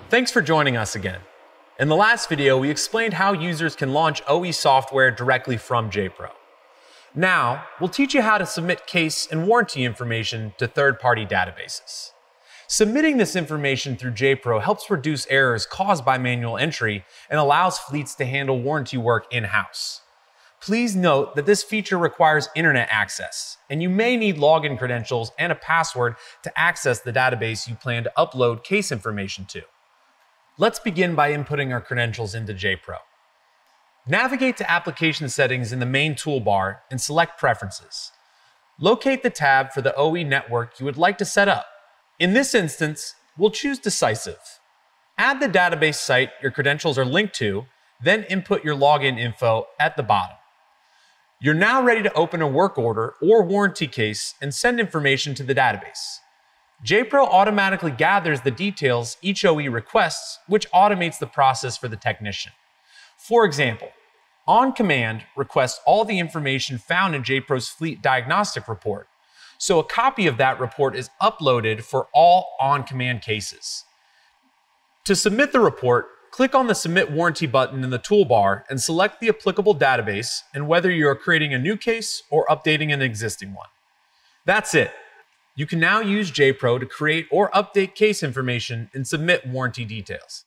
Thanks for joining us again. In the last video, we explained how users can launch OE software directly from JPRO. Now, we'll teach you how to submit case and warranty information to third-party databases. Submitting this information through JPRO helps reduce errors caused by manual entry and allows fleets to handle warranty work in-house. Please note that this feature requires internet access, and you may need login credentials and a password to access the database you plan to upload case information to. Let's begin by inputting our credentials into JPRO. Navigate to Application Settings in the main toolbar and select Preferences. Locate the tab for the OE network you would like to set up. In this instance, we'll choose Decisiv. Add the database site your credentials are linked to, then input your login info at the bottom. You're now ready to open a work order or warranty case and send information to the database. JPRO automatically gathers the details each OE requests, which automates the process for the technician. For example, OnCommand requests all the information found in JPRO's fleet diagnostic report, so a copy of that report is uploaded for all OnCommand cases. To submit the report, click on the Submit Warranty button in the toolbar and select the applicable database and whether you are creating a new case or updating an existing one. That's it. You can now use JPRO to create or update case information and submit warranty details.